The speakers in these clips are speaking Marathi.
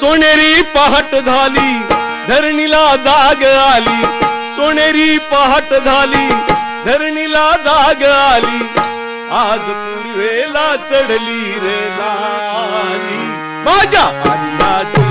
सोनेरी पहाट झाली धरणीला जाग आली, सोनेरी पहाट झाली धरणीला जाग आली, आज पूर्वेला चढली रे लाली, माझ्या अण्णाची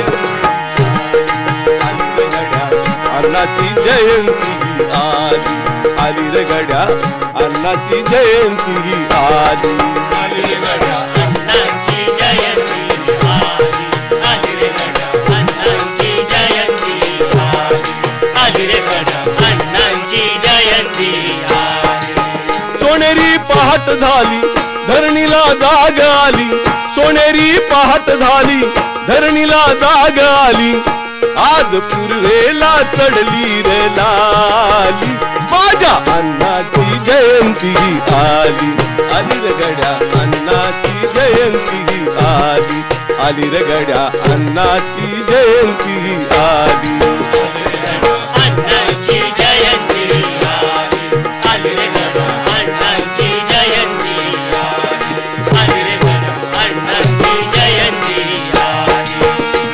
अण्णाची जयंती आली, आली रे गड्या अण्णाची जयंती आली, आली रे गड्या अण्णाची जयंती आली, आली रे गड्या अण्णाची जयंती आली, आली रे गड्या अण्णाची जयंती आली. सोनेरी पहाट झाली धरणीला जाग आली, सोनेरी पहाट झाली धरणीला जाग आली, आज पूर्वेला चढली रे लाली, माझ्या अण्णाची जयंती आली, आली रे गड्या अण्णाची जयंती आली, आली रे गड्या अण्णाची जयंती आली, अण्णाची जयंती आली, आली रे गड्या अण्णाची जयंती आली, आली रे गड्या अण्णाची जयंती आली.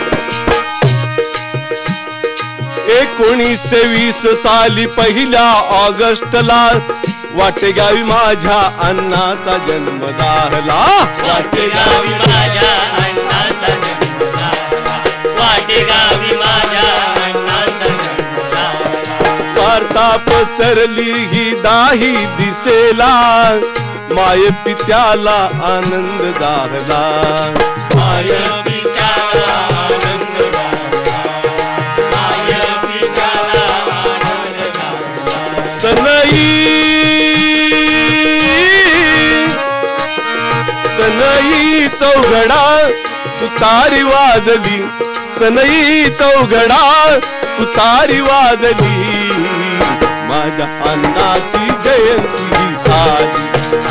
1920 साली पहिल्या ऑगस्टला वाटेगावी माझ्या अण्णाचा जन्म झाला, वाटेगावी माझ्या अण्णाचा जन्म झाला, वाटेगावी माझ्या अण्णाचा जन्म झाला. वार्ता पसरली ही दाही दिसेला, माय पित्याला आनंद झाला, माय पित्याला आनंद झाला, माय पित्याला आनंद झाला. सनई चौघडा तुतारी वाजली, सनई चौघडा तुतारी वाजली, माझ्या अण्णाची जयंती आली,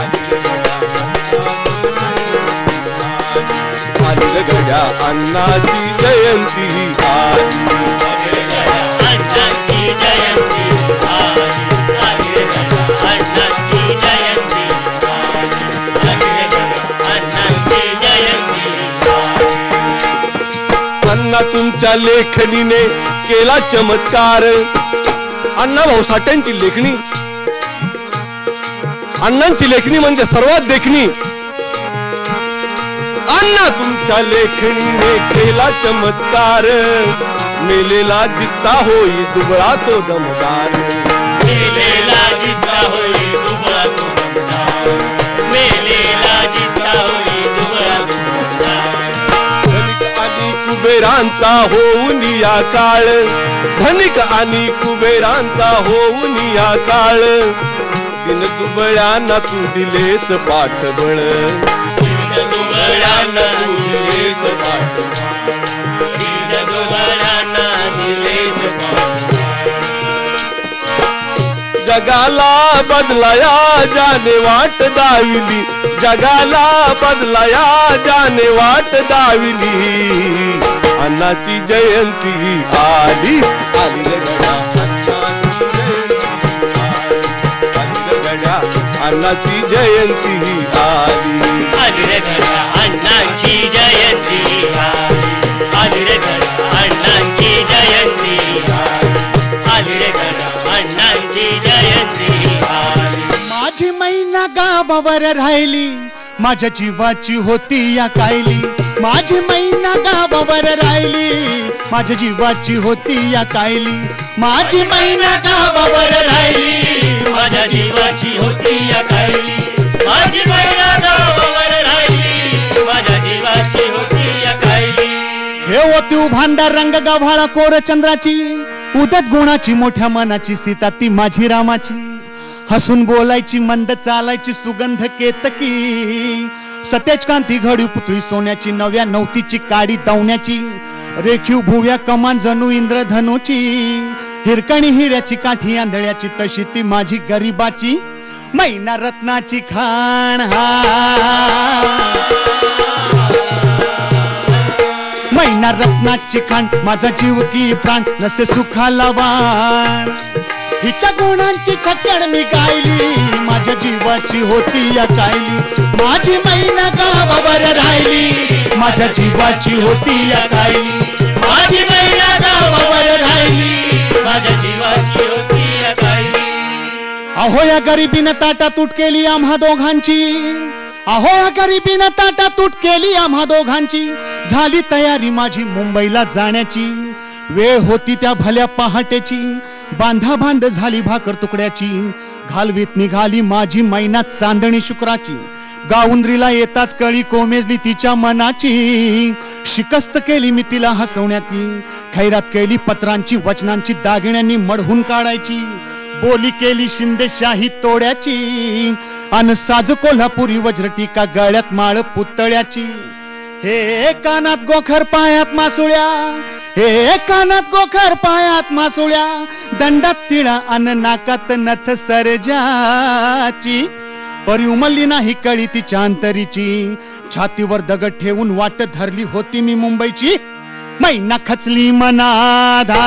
आली रे गड्या अण्णाची जयंती आली, अण्णाची जयंती आली, आली रे गड्या अण्णाची जयंती आली, आली रे गड्या अण्णाची जयंती आली. अण्णा तुमच्या लेखणीने केला चमत्कार, अण्णा भाऊ साठ्यांची लेखणी, अण्णांची लेखणी म्हणजे सर्वात देखणी, अण्णा तुमच्या लेखणीने केला चमत्कार, मेलेला जित्ता होई दुबळा तो दमदार, मेलेला जित्ता होई दुबळा तो दमदार, मेलेला जित्ता होई दुबळा तो दमदार. धनिक आणि कुबेरांचा होऊन या काळ, धनिक आणि कुबेरांचा होऊन या काळ, दिन दुबळ्यांना तू दिलेस पाठबळ, दिन दुबळ्यांना तू दिलेस पाठबळ, दिन दुबळ्यांना दिलेस पाठबळ. जगाला बदलाया जाने वाट दाविली, जगाला बदलाया जाने वाट दाविली, अण्णाची जयंती आली, आली रे गड्या अण्णाची जयंती आली, आली रे गड्या अण्णाची जयंती आली, आली रे गड्या अण्णाची जयंती आली, आली रे गड्या अण्णाची जयंती आली. माझी मैना गावावर राहिली, माझ्या जीवाची होती या कायली, माझी मैना गावावर राहिली, माझ्या जीवाची होती या कायली, माझी मैना गावावर राहिली, माझ्या जीवाची होती या कायली, माझी मैना गावावर राहिली, माझ्या जीवाची होती या कायली. हे होती भांडार रंग गव्हाळा कोर चंद्राची, उदत गुणाची मोठ्या मनाची सीता ती माझी रामाची, हसून बोलायची मंद चालायची सुगंध केतकी, सतेज कांती घडी पुतळी सोन्याची, नव्या नवतीची काडी दवण्याची, रेखीव भुव्या कमान जणू इंद्रधनुची, हिरकणी हिऱ्याची काठी आंधळ्याची, तशी ती माझी गरीबाची मैना रत्नाची खाण. मैना रत्नाची खाण, माझा जीव की प्राण नसे सुखाला वाण. हिच्या गुणांची छक्कड मी गायली माझ्या जीवाची होती या कायली माझी मैना गावावर राहिली माझ्या जीवाची होती या कायली माझी मैना गावावर राहिली माझ्या जीवाची होती या कायली अहो या गरिबीनं ताटा तूट केली आम्हा दोघांची अहो या गरिबीनं ताटा तूट केली आम्हा दोघांची झाली तयारी माझी मुंबईला जाण्याची वेळ होती त्या भल्या पहाटेची बांधा बांध झाली भाकर तुकड्याची घालवीत निघाली माझी मैना चांदणी शुक्राची गावुंद्रीला येताच कळी कोमेजली तिच्या मनाची शिकस्त केली मी तिला हसवण्याची खैरात केली पत्रांची वचनांची दागिन्यांनी मढवून काढायची बोली केली शिंदेशाही तोड्याची अन साज कोल्हापुरी वज्रटीका गळ्यात माळ पुतळ्याची हे कानात गोखर पायात मासुळ्या हे कानात गोखर पायात मासुळ्या दंडात तिळा अन नाकात नथ सरजाची परी उमलली नाही कळी तिच्या अंतरीची छातीवर दगड ठेवून वाट धरली होती मी मुंबईची मैना खचली मनाधा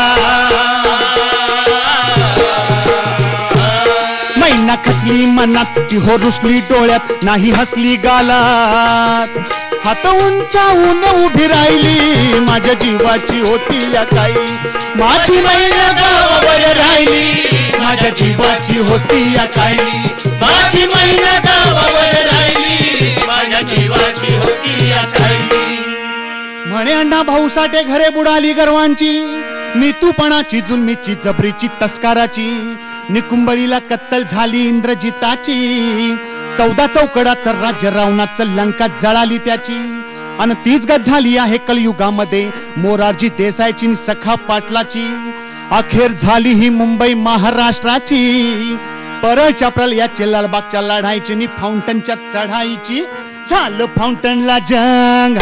मैना खचली मनात ती हो रुसली डोळ्यात नाही हसली गालात हात उंचावून उभी राहिली माझ्या जीवाची होती या कायली माझी मैना गावावर राहिली माझ्या जीवाची होती या कायली माझी मैना गावावर राहिली माझ्या जीवाची होती या कायली म्हणे अण्णा भाऊ साठे घरे बुडाली गर्वांची मी तूपणाची जुलमीची जबरीची तस्काराची निकुंबळीला कत्तल झाली इंद्रजिताची 14 चौकडाचं राज्य रावणाचं लंका जळाली त्याची आणि तीच गत झाली आहे कलयुगामध्ये मोरारजी देसाईची सखा पाटलाची अखेर झाली ही मुंबई महाराष्ट्राची परळच्या प्रलयाची लालबागच्या लढाईची नि फाउंटनच्या चढाईची झालं फाउंटनला जंग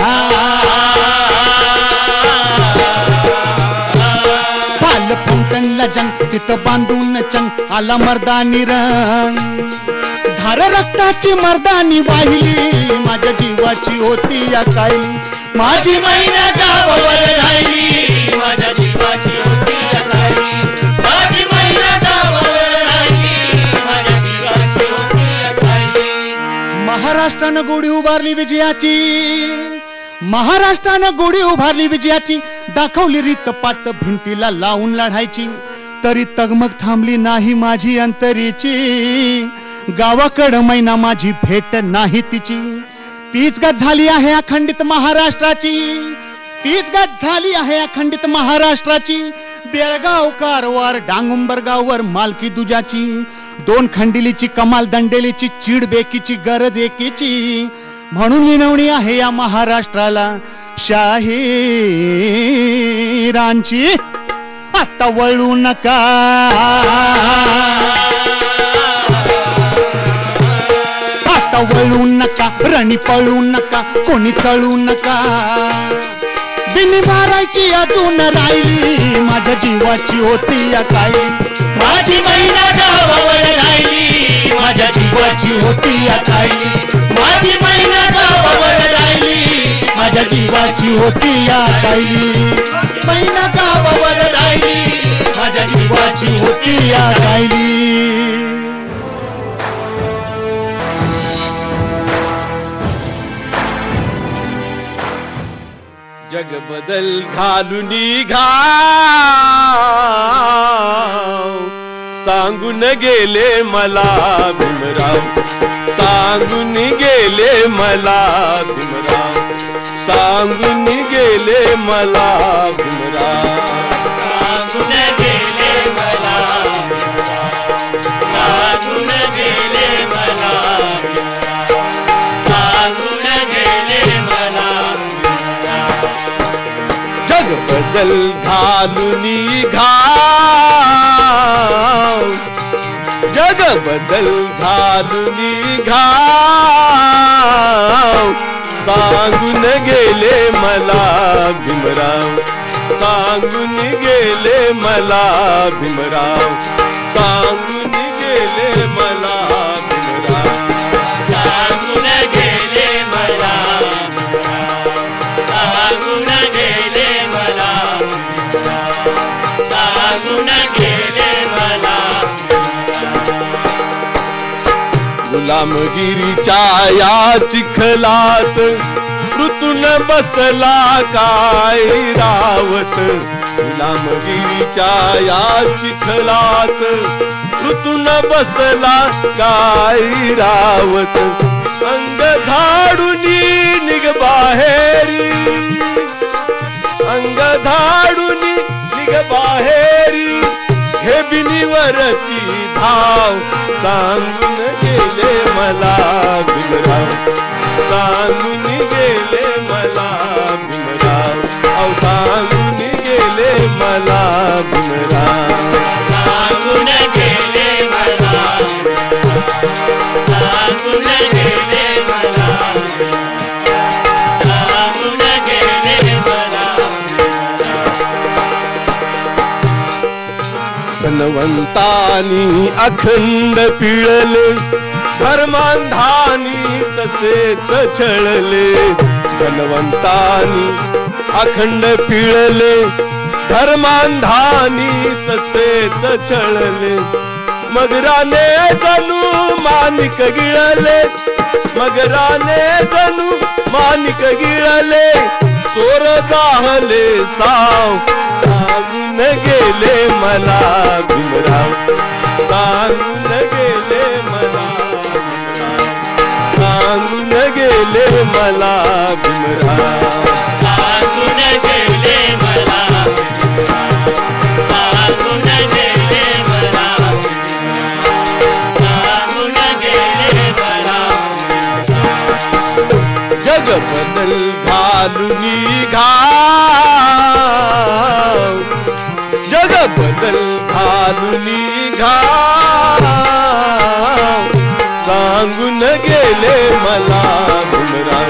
झालं फाउंटनला जंग तिथं बांधून चंग आला मर्दानी रंग धार रक्ताची मर्दानी वाहिली माझ्या जीवाची होती या कायली माझी मैना गावावर राहिली माझ्या जीवाची होती या कायली माझी मैना गावावर राहिली माझ्या जीवाची होती या कायली महाराष्ट्रानं गुढी उभारली विजयाची महाराष्ट्रानं गुढी उभारली विजयाची दाखवली रीत पाट भिंतीला लावून लढायची तरी तगमग थांबली नाही माझी अंतरीची गावाकडं मैना माझी भेट नाही तिची तीच गत झाली आहे अखंडित महाराष्ट्राची तीच गत झाली आहे अखंडित महाराष्ट्राची बेळगाव कारवार डांगुंबरगाववर मालकी दुजाची 2 खंडिलीची कमाल दंडेलीची चीड बेकीची गरज एकीची म्हणून विनवणी आहे या महाराष्ट्राला शाहीरांची आता वळू नका आता वळू नका रणी पळू नका कोणी चळू नका बिनी मारायची अजून राहिली माझ्या जीवाची होती या कायली माझी मैना गावावर राहिली माझ्या जीवाची होती या कायली माझी मैना गावावर राहिली माझ्या जीवाची होती या कायली मैना गावावर राहिली माझ्या जीवाची होती या कायली जग बदल घालून घाव सांगून गेले मला भीमराव सांगून गेले मला भीमराव सांगून गेले मला भीमराव सांगून गेले मला सांगून गेले मला सांगून गेले मला जग बदल घालून घाव जग बदल घालून घाव सांगून गेले मला भीमराव सांगून गेले मला भीमराव सांगून गेले मला भीमराव सांगून गेले मला सांगून गेले मला सांगून गेले मला गुलामगिरीच्या या चिखलात ऋतून बसला काय रावत. गुलामगिरीच्या या चिखलात ऋतून बसला काय रावत. अंग झाडूनी निघ बाहेरी, अंग झाडूनी निघ बाहेरी, हे बिनीवरती धाव सांगून गेले मला भीमराव, सांगून गेले मला भीमराव, अहो सांगून गेले मला भीमराव, सांगून गेले मला, सांगून गेले मला, सांगून गेले मला. धनवंतानी अखंड पिळले, धर्मांधानी तसेच छळले. धनवंतानी अखंड पिळले, धर्मांधानी तसेच छळले. मगराने जणू माणिक गिळले, मगराने जणू माणिक गिळले. चोर जाहले साव सांगून गेले मला भीमराव, सांगून गेले मला, सांगून गेले मला भीमराव, सांगून गेले मला, सांगून गेले मला, सांगून गेले मला. जग बदल घालूनी घाव, जग बदल घालूनी घाव सांगून गेले मला भीमराव,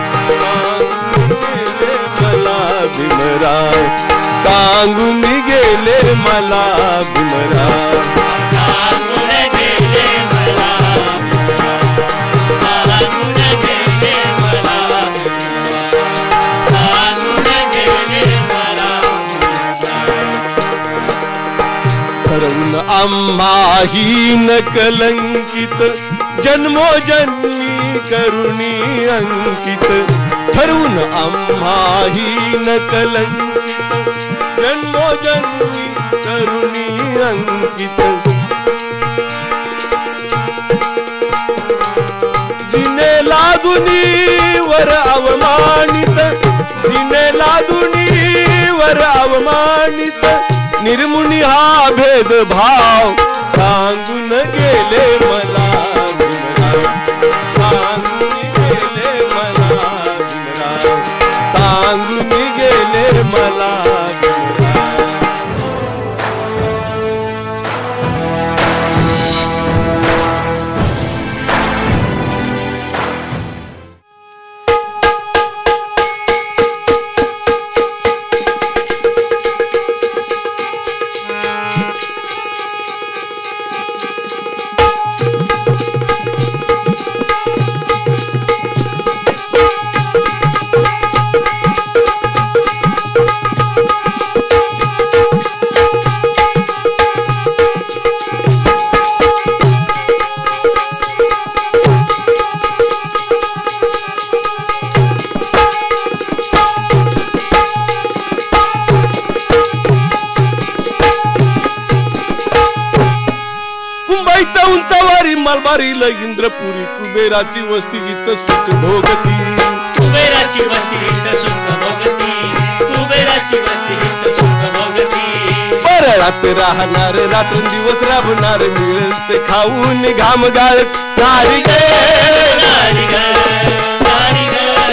सांगून गेले मला भीमराव, सांगून गेले मला भीमराव, सांगून गेले मला, ठरवून आम्हाहीन कलंकित जन्मोजन्मी करुणी अंकित. ठरवून आम्हाहीन कलंकित जन्मोजन्मी करुणी अंकित. जिने लादुनी वर अवमानित, जिने लादुनी वर अवमानित. निर्मुनी हा भेदभाव सांगून गेले मला भीमराव, सांगून गेले मला भीमराव, सांगून गेले मला भीमराव. उंचावारी मलबारीला इंद्रपुरी कुबेराची वस्ती इथं सुख भोगती, कुबेराची वस्ती इथं सुख भोगती, कुबेराची वस्ती इथं सुख भोगती. परळात राहणार रात्रंदिवस राबणार मिळेल ते खाऊन घाम गाळत नारी गे, नारी ग, नारी ग,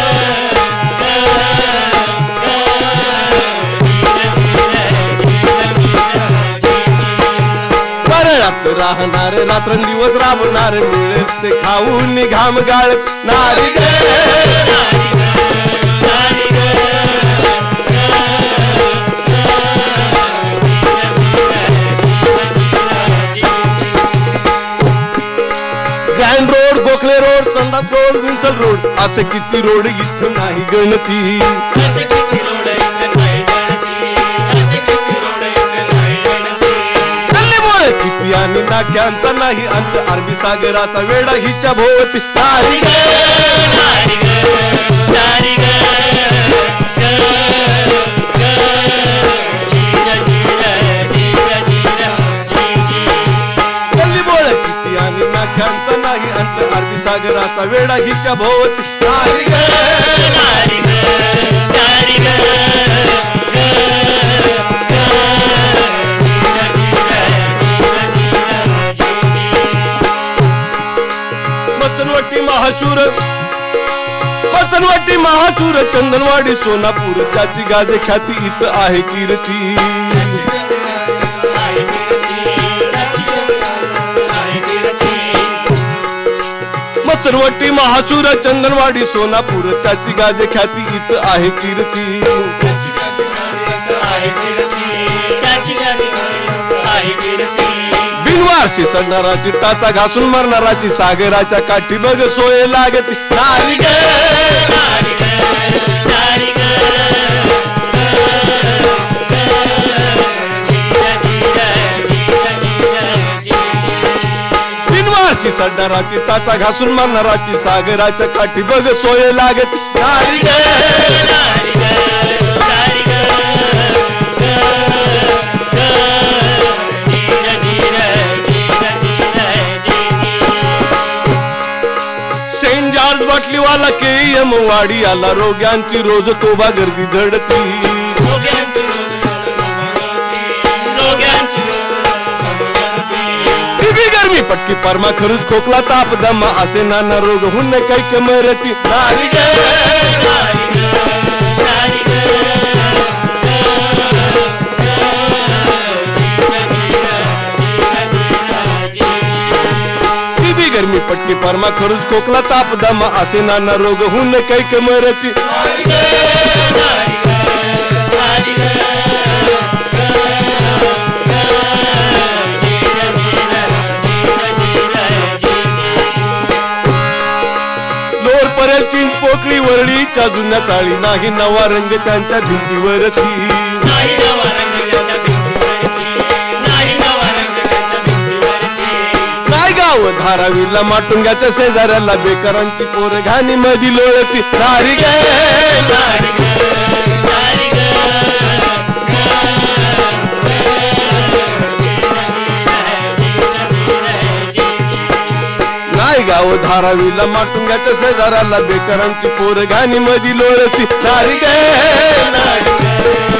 परळात राहणार रात्रंदिवस राबणार मिळेल ते खाऊन घाम गाळत नारी गे, नारी ग, नारी ग. Grand road, Gokhale road, Sandhurst road, विंसल रोड असे किती रोड इथं नाही गणती. असे किती रोड इथं नाही गणती, असे किती रोड इथं नाही गणती. गल्लीबोळ किती आणि नाक्यांचा नाही अंत अरबी सागराचा वेडा हिच्या भोवती नारी ग नारी ग नारी ग गल्ली बोळ किती आणि नाक्यांचा नाही अंत अरबी सागराचा वेडा हिच्या भोवती नारी ग नारी ग नारी ग मसनवटी महाशूर चंदनवाडी सोनापूर त्याची गाजे ख्याती इथं आहे कीर्ती मसनवटी महाशूर चंदनवाडी सोनापूर त्याची गाजे ख्याती इथं आहे कीर्ती बिनवारशी सडणाराची टाचा घासून मरणाराची सागराच्या काठी बघ सोय लागती नारी ग नारी ग नारी ग बिनवारशी सडणाराची टाचा घासून मरणाराची सागराच्या काठी बघ सोय लागती नारी ग नारी ग नारी ग सेंट जॉर्ज बाटलीवाला केएम वाडी आला रोग्यांची रोज तोबा गर्दी झडती गरमी पटकी परमा खरूच खोकला ताप दमा असे नाना रोग हुन काही कमरती नारी ग गरमी पटकी परमा खरूच खोकला ताप दमा असे नाना रोग हुन काही कमरती लोर परेल चिंच पोकळी वरळीच्या जुन्या चाळी नाही नवा रंग त्यांच्या भिंतीवरती गाव धारावीला माटुंग्याच्या शेजाऱ्याला बेकारांची पोर घाणी मधी लोळती नारी ग नारी ग नारी ग नाय गाव धारावीला माटुंग्याच्या शेजाऱ्याला बेकारांची पोर घाणी मधी लोळती नारी ग नारी ग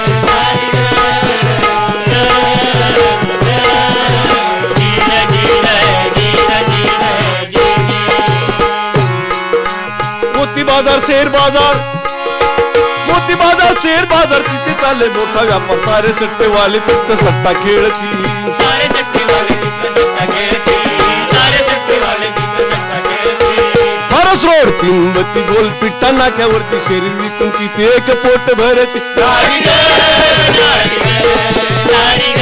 बाजार शेर बाजार मोती बाजार शेर बाजार तिथे चालले मोठा व्यापार सारे सट्टे वाले फक्त सट्टा खेळती फरस रोड तिंबती गोल पिट्टा नाक्यावरती शेरी विकून तिथे एक पोट भरती नारी ग नारी ग नारी ग